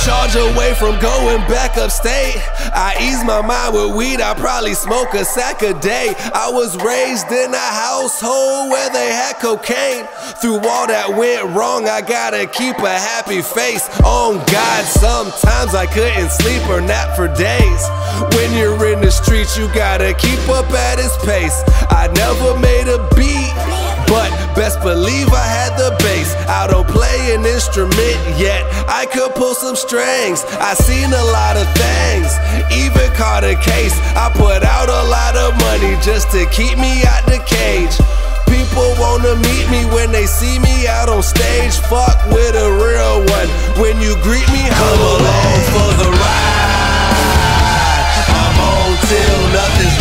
charge away from going back upstate. I ease my mind with weed, I probably smoke a sack a day. I was raised in a household where they had cocaine. Through all that went wrong, I gotta keep a happy face. On God, sometimes I couldn't sleep or nap for days. When you're in the streets, you gotta keep up at his pace. I never made a beat, but best believe I had the bass. I don't play an instrument yet, I could pull some strings. I seen a lot of things, even caught a case. I put out a lot of money just to keep me out the cage. People wanna meet me when they see me out on stage. Fuck with a real one. When you greet me, come along for the ride. I'm on till nothing's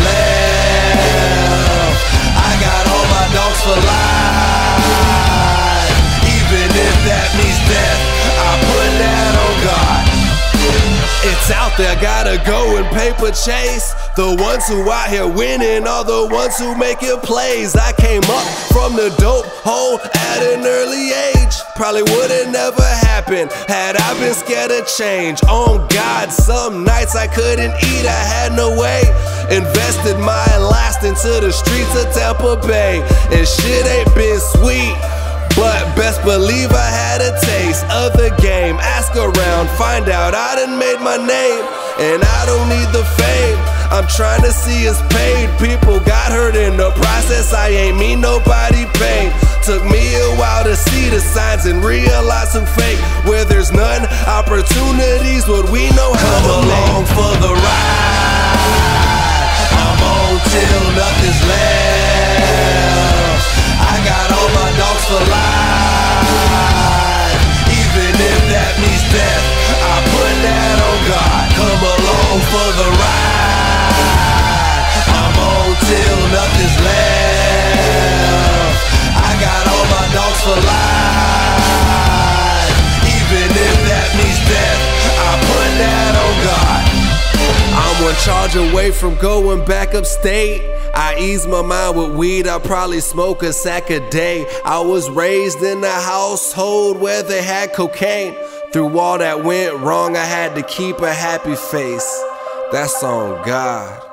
left. I got all my dogs for life. Even if that means death, I put that on God. It's out there, gotta go and paper chase. The ones who out here winning are the ones who making plays. I came up from the dope hole at an early age. Probably would've never happened had I been scared of change. On God, some nights I couldn't eat, I had no way. Invested my last into the streets of Tampa Bay. And shit ain't been sweet, but best believe I had a taste of the game. Ask around, find out I done made my name. And I don't need the fame, I'm trying to see us paid. People got hurt in the process, I ain't mean nobody pain. Took me a while to see the signs and realize some fake. Where there's none, opportunities, what we know how to make. Come along for the ride. I'm on till nothing's left. I got all my dogs for life. Even if that means death, I put that on God. Come along for the ride. I'm on till nothing's left. I got all my dogs for life. Even if that means death, I put that on God. I'm one charge away from going back upstate. I ease my mind with weed, I probably smoke a sack a day. I was raised in a household where they had cocaine. Through all that went wrong, I had to keep a happy face. That's on God.